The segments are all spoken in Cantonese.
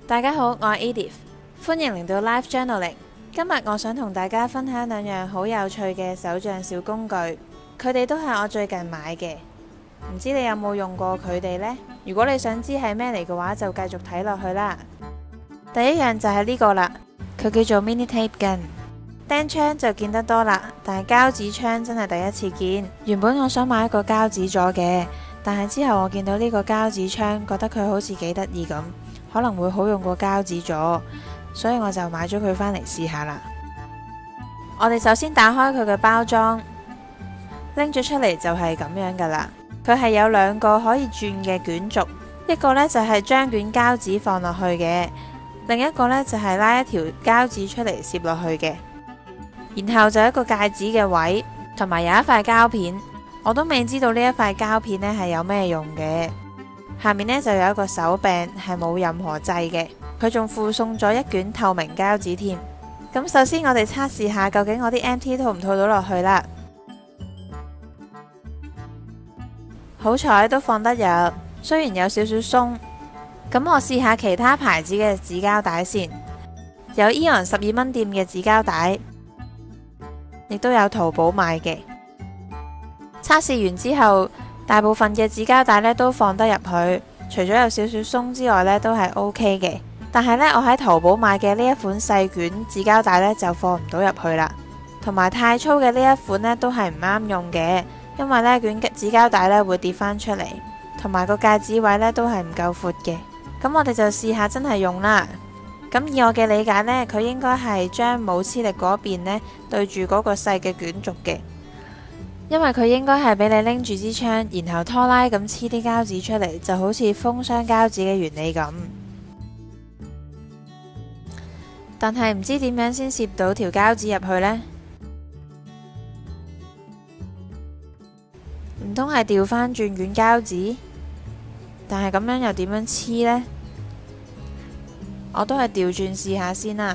大家好，我係 Edith， 歡迎嚟到 Life Journaling。今日我想同大家分享兩樣好有趣嘅手帳小工具，佢哋都係我最近買嘅，唔知你有冇用過佢哋呢？如果你想知係咩嚟嘅話，就繼續睇落去啦。第一樣就係呢個啦，佢叫做 Mini Tape Gun。釘槍就見得多啦，但係膠紙槍真係第一次見。原本我想買一個膠紙咗嘅，但係之後我見到呢個膠紙槍，覺得佢好似幾得意咁，可能會好用過膠紙咗，所以我就買咗佢返嚟試下啦。我哋首先打開佢嘅包裝，拎咗出嚟就係咁樣噶啦。佢係有兩個可以轉嘅卷軸，一個呢就係將卷膠紙放落去嘅，另一個呢就係拉一條膠紙出嚟攝落去嘅。然後就一個戒指嘅位，同埋有一塊膠片，我都未知道呢一塊膠片呢係有咩用嘅。下面呢就有一個手柄，係冇任何掣嘅，佢仲附送咗一卷透明膠紙添。咁首先我哋測試下究竟我啲 MT 套唔套到落去啦。好彩都放得入，雖然有少少鬆。咁我試下其他牌子嘅紙膠帶先，有 AEON 12蚊店嘅紙膠帶，亦都有淘寶買嘅。測試完之後，大部分嘅紙膠帶呢都放得入去，除咗有少少鬆之外呢都係 OK 嘅。但係呢，我喺淘寶買嘅呢一款細卷紙膠帶呢就放唔到入去啦。同埋太粗嘅呢一款呢都係唔啱用嘅，因為呢卷紙膠帶呢會跌返出嚟，同埋個戒指位呢都係唔夠闊嘅。咁我哋就試下真係用啦。咁以我嘅理解呢，佢應該係將冇黐力嗰邊呢對住嗰個細嘅卷軸嘅，因為佢應該係俾你拎住支槍，然後拖拉咁黐啲膠紙出嚟，就好似封箱膠紙嘅原理咁。但係唔知點樣先攝到條膠紙入去呢？唔通係調返轉卷膠紙？但係咁樣又點樣黐呢？我都係調轉試下先啦。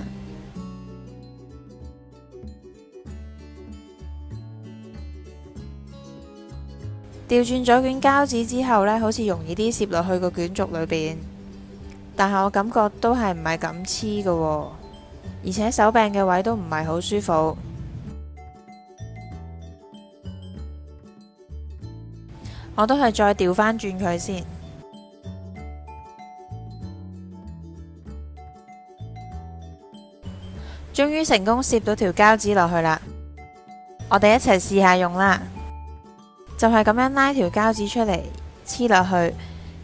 調轉咗卷膠紙之後呢，好似容易啲攝落去個卷軸裏邊，但係我感覺都係唔係咁黐㗎喎，而且手柄嘅位都唔係好舒服。我都係再調返轉佢先。終於成功攝到條膠紙落去啦！我哋一齊試下用啦，就係咁樣拉條膠紙出嚟黐落去。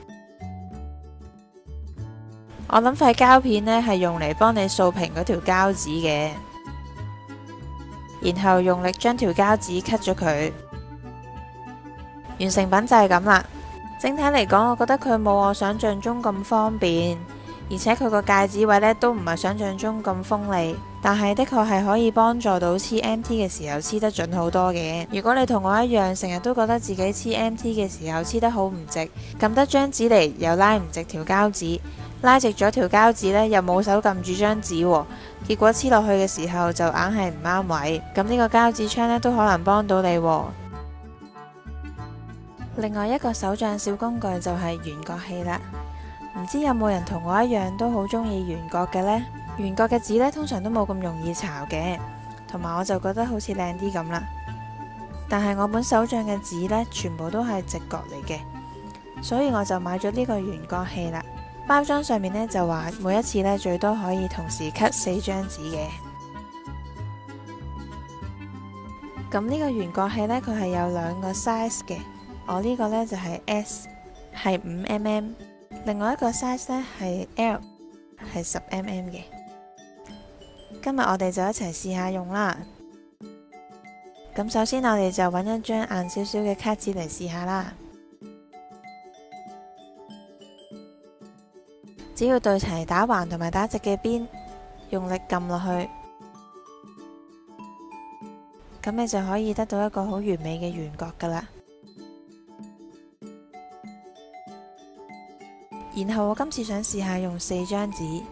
我諗塊膠片呢係用嚟幫你掃平嗰條膠紙嘅，然後用力將條膠紙 cut 咗佢。完成品就係咁啦。整體嚟講，我覺得佢冇我想象中咁方便，而且佢個戒指位呢都唔係想象中咁鋒利，但係的確係可以幫助到黐 MT 嘅時候黐得準好多嘅。如果你同我一樣，成日都覺得自己黐 MT 嘅時候黐得好唔直，撳得張紙嚟又拉唔直條膠紙，拉直咗條膠紙呢又冇手撳住張紙喎，結果黐落去嘅時候就硬係唔啱位。咁呢個膠紙槍呢都可能幫到你喎。另外一個手帳小工具就係圓角器啦。唔知有冇人同我一樣都好中意圓角嘅呢？圓角嘅紙呢通常都冇咁容易巢嘅，同埋我就覺得好似靚啲咁啦。但係我本手帳嘅紙呢全部都係直角嚟嘅，所以我就買咗呢個圓角器啦。包裝上面呢就話每一次呢最多可以同時 cut 4張紙嘅。咁呢個圓角器呢，佢係有兩個 size 嘅。我呢個呢就係 S， 係5mm， 另外一個 size 呢係 L， 係10mm 嘅。今日我哋就一齊試下用啦。咁首先我哋就揾一張硬少少嘅卡紙嚟試下啦。只要對齊打橫同埋打直嘅邊，用力撳落去，咁你就可以得到一個好完美嘅圓角噶啦。然後我今次想試下用4張紙，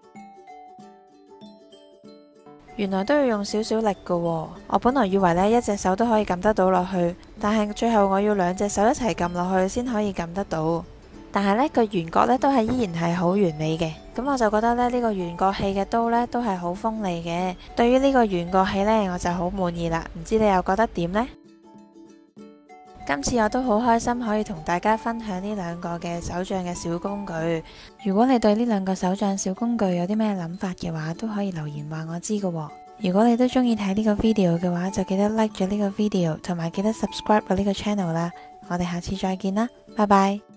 原來都要用少少力㗎喎。我本來以為呢一隻手都可以撳得到落去，但係最後我要兩隻手一齊撳落去先可以撳得到。但係呢個圓角呢都係依然係好完美嘅。 咁我就覺得咧，呢個圓角器嘅刀呢都係好鋒利嘅。對於呢個圓角器呢，我就好滿意啦。唔知你又覺得點呢？今次我都好開心可以同大家分享呢兩個嘅手杖嘅小工具。如果你對呢兩個手杖小工具有啲咩諗法嘅話，都可以留言話我知㗎喎。如果你都中意睇呢個 video 嘅話，就記得 like 咗呢個 video，同埋記得 subscribe 我呢個 channel 啦。我哋下次再見啦，拜拜。